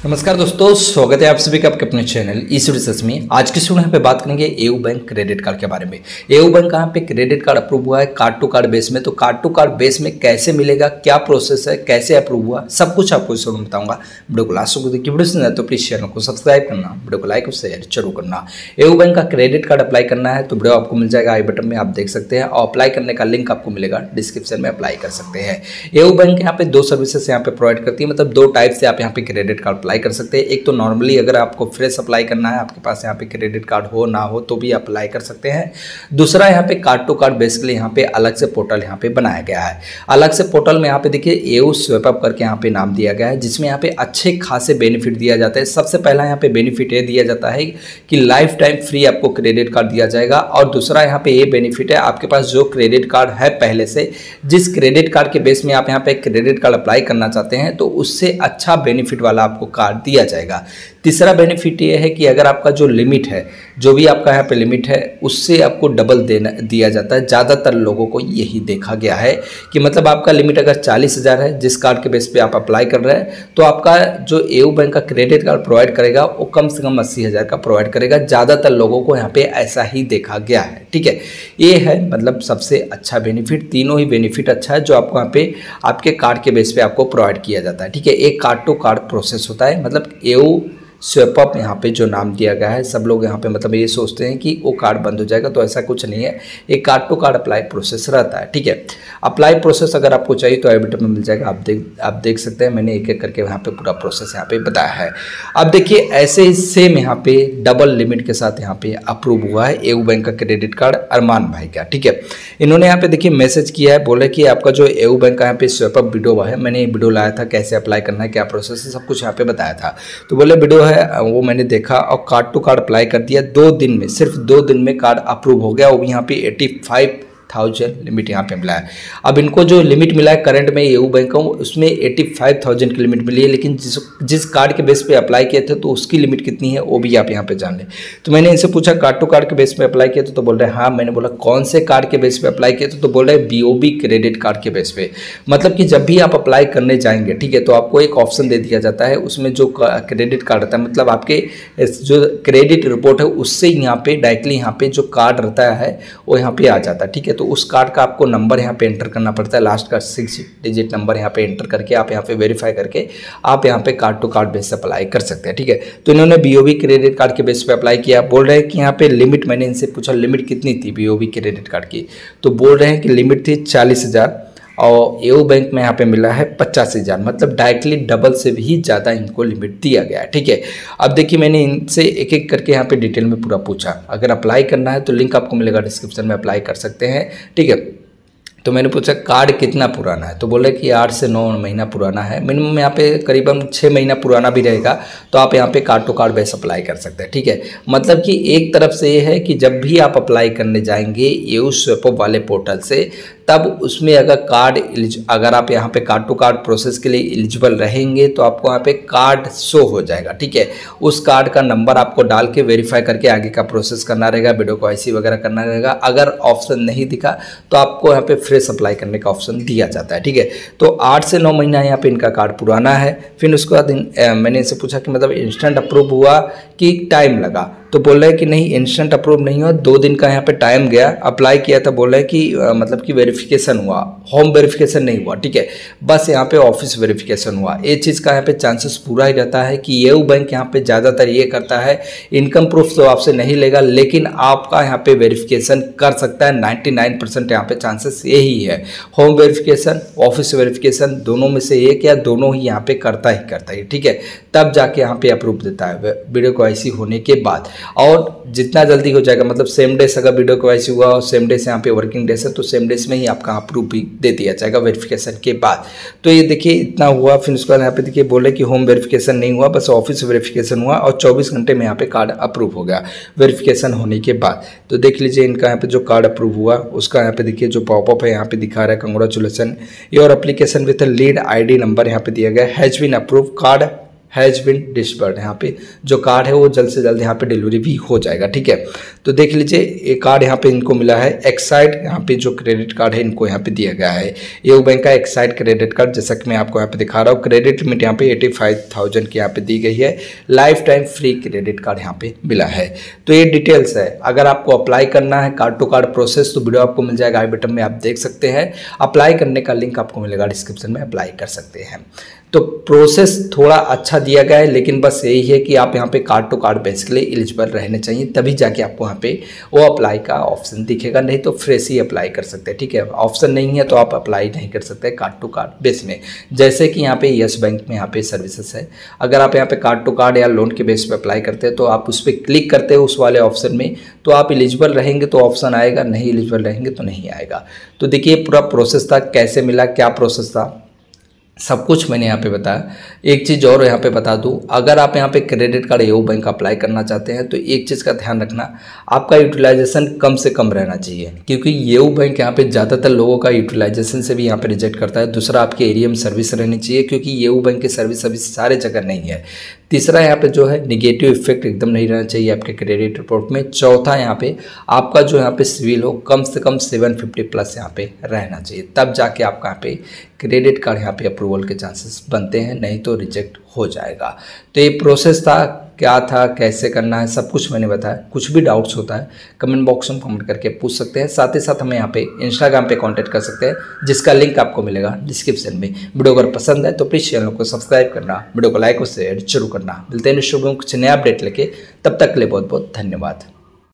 नमस्कार दोस्तों, स्वागत है आप सभी का आपके अपने चैनल इस रिसर्च में। आज की वीडियो में पे बात करेंगे एयू बैंक क्रेडिट कार्ड के बारे में। एयू बैंक यहाँ पे क्रेडिट कार्ड अप्रूव हुआ है कार्ड टू कार्ड बेस में। तो कार्ड टू कार्ड बेस में कैसे मिलेगा, क्या प्रोसेस है, कैसे अप्रूव हुआ, सब कुछ आपको इस वीडियो में बताऊंगा। वीडियो को लास्ट तक देखिए। वीडियो सुनना तो प्लीज चैनल को सब्सक्राइब करना, वीडियो को लाइक और शेयर जरूर करना। एयू बैंक का क्रेडिट कार्ड अप्लाई करना है तो वीडियो आपको मिल जाएगा आई बटन में, आप देख सकते हैं। और अप्लाई करने का लिंक आपको मिलेगा डिस्क्रिप्शन में, अप्लाई कर सकते हैं। एयू बैंक यहाँ पे दो सर्विसेज यहाँ पे प्रोवाइड करती है, मतलब दो टाइप से आप यहाँ पे क्रेडिट कार्ड अप्लाई कर सकते हैं। एक तो नॉर्मली अगर आपको फ्रेश अप्लाई करना है, आपके पास यहाँ पे क्रेडिट कार्ड हो ना हो तो भी अप्लाई कर सकते हैं। दूसरा यहाँ पे कार्ड टू कार्ड बेसिकली यहाँ पे अलग से पोर्टल यहाँ पे बनाया गया है। अलग से पोर्टल में यहाँ पे देखिए एयू स्वैप अप करके यहाँ पे नाम दिया गया है, जिसमें यहाँ पे अच्छे खासे बेनिफिट दिया जाता है। सबसे पहला यहाँ पे बेनिफिट ये दिया जाता है कि लाइफ टाइम फ्री आपको क्रेडिट कार्ड दिया जाएगा। और दूसरा यहाँ पे ये बेनिफिट है, आपके पास जो क्रेडिट कार्ड है पहले से, जिस क्रेडिट कार्ड के बेस में आप यहाँ पे क्रेडिट कार्ड अप्लाई करना चाहते हैं तो उससे अच्छा बेनिफिट वाला आपको कार्ड दिया जाएगा। तीसरा बेनिफिट ये है कि अगर आपका जो लिमिट है, जो भी आपका यहाँ पे लिमिट है, उससे आपको डबल दिया जाता है। ज़्यादातर लोगों को यही देखा गया है कि मतलब आपका लिमिट अगर 40,000 है, जिस कार्ड के बेस पे आप अप्लाई कर रहे हैं, तो आपका जो एयू बैंक का क्रेडिट कार्ड प्रोवाइड करेगा वो कम से कम 80,000 का प्रोवाइड करेगा। ज़्यादातर लोगों को यहाँ पे ऐसा ही देखा गया है। ठीक है, ये है मतलब सबसे अच्छा बेनिफिट। तीनों ही बेनिफिट अच्छा है जो आपको यहाँ पे आपके कार्ड के बेस पे आपको प्रोवाइड किया जाता है। ठीक है, एक कार्ड टू कार्ड प्रोसेस होता है, मतलब एयू स्वैप अप यहाँ पे जो नाम दिया गया है। सब लोग यहाँ पे मतलब ये सोचते हैं कि वो कार्ड बंद हो जाएगा, तो ऐसा कुछ नहीं है। एक card to card apply process रहता है। ठीक है, अप्लाई प्रोसेस अगर आपको चाहिए तो आई बटन में मिल जाएगा, आप देख सकते हैं। मैंने एक एक करके यहाँ पे पूरा प्रोसेस यहाँ पे बताया है। अब देखिए ऐसे ही सेम यहाँ पे डबल लिमिट के साथ यहाँ पे अप्रूव हुआ है एयू बैंक का क्रेडिट कार्ड अरमान भाई का। ठीक है, इन्होंने यहाँ पे देखिए मैसेज किया है, बोले कि आपका जो एयू बैंक का यहाँ पे स्वैप अप वीडियो है, मैंने ये वीडियो लाया था कैसे अप्लाई करना है, क्या प्रोसेस है, सब कुछ यहाँ पे बताया था। तो बोले वीडियो है वो मैंने देखा और कार्ड टू कार्ड अप्लाई कर दिया। 2 दिन में, सिर्फ 2 दिन में कार्ड अप्रूव हो गया। वो भी यहाँ पे 85,000 लिमिट यहाँ पे मिला है। अब इनको जो लिमिट मिला है करंट में एयू बैंक का, उसमें 85,000 की लिमिट मिली है। लेकिन जिस कार्ड के बेस पे अप्लाई किए थे तो उसकी लिमिट कितनी है वो भी आप यहाँ पे जान लें। तो मैंने इनसे पूछा कार्ड टू कार्ड के बेस पे अप्लाई किए थे, तो बोल रहे हैं हाँ। मैंने बोला कौन से कार्ड के बेस पे अप्लाई किए थे, तो बोल रहे हैं बीओबी क्रेडिट कार्ड के बेस पे। मतलब कि जब भी आप अप्लाई करने जाएंगे, ठीक है, तो आपको एक ऑप्शन दे दिया जाता है, उसमें जो क्रेडिट कार्ड रहता है, मतलब आपके जो क्रेडिट रिपोर्ट है उससे यहाँ पे डायरेक्टली यहाँ पे जो कार्ड रहता है वो यहाँ पे आ जाता है। ठीक है, तो उस कार्ड का आपको नंबर यहाँ पे एंटर करना पड़ता है, लास्ट का 6 डिजिट नंबर यहाँ पे एंटर करके आप यहाँ पे वेरीफाई करके आप यहाँ पे कार्ड टू कार्ड बेस से अप्लाई कर सकते हैं। ठीक है, तो इन्होंने बीओबी क्रेडिट कार्ड के बेस पे अप्लाई किया। बोल रहे हैं कि यहाँ पे लिमिट, मैंने इनसे पूछा लिमिट कितनी थी बीओबी क्रेडिट कार्ड की, तो बोल रहे हैं कि लिमिट थी 40,000 और एयू बैंक में यहाँ पे मिला है 85,000, मतलब डायरेक्टली डबल से भी ज़्यादा इनको लिमिट दिया गया है। ठीक है, अब देखिए मैंने इनसे एक एक करके यहाँ पे डिटेल में पूरा पूछा। अगर अप्लाई करना है तो लिंक आपको मिलेगा डिस्क्रिप्शन में, अप्लाई कर सकते हैं। ठीक है, तो मैंने पूछा कार्ड कितना पुराना है, तो बोले कि 8 से 9 महीना पुराना है। मिनिमम यहाँ पे करीबन 6 महीना पुराना भी रहेगा तो आप यहाँ पे card to card base apply कर सकते हैं। ठीक है, मतलब कि एक तरफ से ये है कि जब भी आप अप्लाई करने जाएंगे एयू स्वैप अप वाले पोर्टल से, तब उसमें अगर आप यहाँ पे कार्ड टू कार्ड प्रोसेस के लिए एलिजिबल रहेंगे तो आपको यहाँ पे कार्ड शो हो जाएगा। ठीक है, उस कार्ड का नंबर आपको डाल के वेरीफाई करके आगे का प्रोसेस करना रहेगा, वीडियो को ऐसी वगैरह करना रहेगा। अगर ऑप्शन नहीं दिखा तो आपको यहाँ पे फ्रेश अप्लाई करने का ऑप्शन दिया जाता है। ठीक है, तो 8 से 9 महीना यहाँ पे इनका कार्ड पुराना है। फिर उसके बाद मैंने इनसे पूछा कि मतलब इंस्टेंट अप्रूव हुआ कि टाइम लगा, तो बोल रहे हैं कि नहीं इंस्टेंट अप्रूव नहीं हुआ, 2 दिन का यहाँ पे टाइम गया। अप्लाई किया था, बोल रहे हैं कि मतलब कि वेरिफिकेशन हुआ, होम वेरिफिकेशन नहीं हुआ। ठीक है, बस यहाँ पे ऑफिस वेरिफिकेशन हुआ। ये चीज़ का यहाँ पे चांसेस पूरा ही रहता है कि एयू बैंक यहाँ पे ज़्यादातर ये करता है, इनकम प्रूफ तो आपसे नहीं लेगा लेकिन आपका यहाँ पे वेरिफिकेशन कर सकता है। 99% यहाँ पे चांसेस यही है, होम वेरिफिकेशन ऑफिस वेरिफिकेशन दोनों में से एक या दोनों ही यहाँ पे करता ही। ठीक है, तब जाके यहाँ पे अप्रूव देता है वीडियो को ऐसी होने के बाद। और जितना जल्दी हो जाएगा, मतलब सेम डेज अगर वीडियो को ऐसी हुआ और सेम डे से यहाँ पे वर्किंग डेज है तो सेम डेज में ही आपका अप्रूव भी दे दिया जाएगा वेरिफिकेशन के बाद। तो ये देखिए इतना हुआ। फिर उसके बाद यहाँ पे देखिए बोले कि होम वेरिफिकेशन नहीं हुआ, बस ऑफिस वेरिफिकेशन हुआ और 24 घंटे में यहाँ पे कार्ड अप्रूव हो गया वेरिफिकेशन होने के बाद। तो देख लीजिए इनका यहाँ पे जो कार्ड अप्रूव हुआ उसका यहाँ पे देखिए जो पॉपअप है यहाँ पे दिखा रहा है, congratulation your application with lead ID number यहाँ पे दिया गया, has been approve, card has been disbursed, यहाँ पे जो कार्ड है वो जल्द से जल्द यहाँ पे डिलीवरी भी हो जाएगा। ठीक है, तो देख लीजिए ये कार्ड यहाँ पे इनको मिला है। एक्साइड यहाँ पे जो क्रेडिट कार्ड है इनको यहाँ पे दिया गया है, एओ बैंक का एक्साइड क्रेडिट कार्ड, जैसा कि मैं आपको यहाँ पे दिखा रहा हूँ। क्रेडिट लिमिट यहाँ पे 85,000 की यहाँ पे दी गई है। Life time free credit card यहाँ पे मिला है। तो ये डिटेल्स है। अगर आपको अप्लाई करना है कार्ड टू कार्ड प्रोसेस तो वीडियो आपको मिल जाएगा आई बटन में, आप देख सकते हैं। अप्लाई करने का लिंक आपको मिलेगा डिस्क्रिप्शन में, अप्लाई कर सकते हैं। तो प्रोसेस थोड़ा अच्छा दिया गया है, लेकिन बस यही है कि आप यहाँ पे कार्ड टू कार्ड बेस के लिए एलिजिबल रहने चाहिए, तभी जाके आपको यहाँ पे वो अप्लाई का ऑप्शन दिखेगा, नहीं तो फ्रेश ही अप्लाई कर सकते हैं। ठीक है, ऑप्शन नहीं है तो आप अप्लाई नहीं कर सकते कार्ड टू कार्ड बेस में। जैसे कि यहाँ पे यस बैंक में यहाँ पे सर्विसेज है, अगर आप यहाँ पे कार्ड टू कार्ड या लोन के बेस पे अप्लाई करते हैं तो आप उस पर क्लिक करते हो उस वाले ऑप्शन में, तो आप एलिजिबल रहेंगे तो ऑप्शन आएगा, नहीं एलिजिबल रहेंगे तो नहीं आएगा। तो देखिए पूरा प्रोसेस था, कैसे मिला, क्या प्रोसेस था, सब कुछ मैंने यहाँ पे बताया। एक चीज़ और यहाँ पे बता दूँ, अगर आप यहाँ पे credit card AU bank apply करना चाहते हैं तो एक चीज़ का ध्यान रखना, आपका यूटिलाइजेशन कम से कम रहना चाहिए, क्योंकि एओ बैंक यहाँ पे ज़्यादातर लोगों का यूटिलाइजेशन से भी यहाँ पे रिजेक्ट करता है। दूसरा, आपके एरिया में सर्विस रहनी चाहिए, क्योंकि एओ बैंक की सर्विस अभी सारे जगह नहीं है। तीसरा, यहाँ पे जो है निगेटिव इफेक्ट एकदम नहीं रहना चाहिए आपके क्रेडिट रिपोर्ट में। चौथा, यहाँ पे आपका जो यहाँ पे सिविल हो कम से कम 750 प्लस यहाँ पे रहना चाहिए, तब जाके आपका यहाँ पे क्रेडिट कार्ड यहाँ पे अप्रूवल के चांसेस बनते हैं, नहीं तो रिजेक्ट हो जाएगा। तो ये प्रोसेस था, क्या था, कैसे करना है, सब कुछ मैंने बताया। कुछ भी डाउट्स होता है कमेंट बॉक्स में कमेंट करके पूछ सकते हैं। साथ ही साथ हमें यहाँ पे इंस्टाग्राम पे कांटेक्ट कर सकते हैं, जिसका लिंक आपको मिलेगा डिस्क्रिप्शन में। वीडियो अगर पसंद है तो प्लीज़ चैनल को सब्सक्राइब करना, वीडियो को लाइक और शेयर जरूर करना। मिलते हैं नेक्स्ट वीडियो में कुछ नया अपडेट लेके, तब तक के लिए बहुत बहुत धन्यवाद।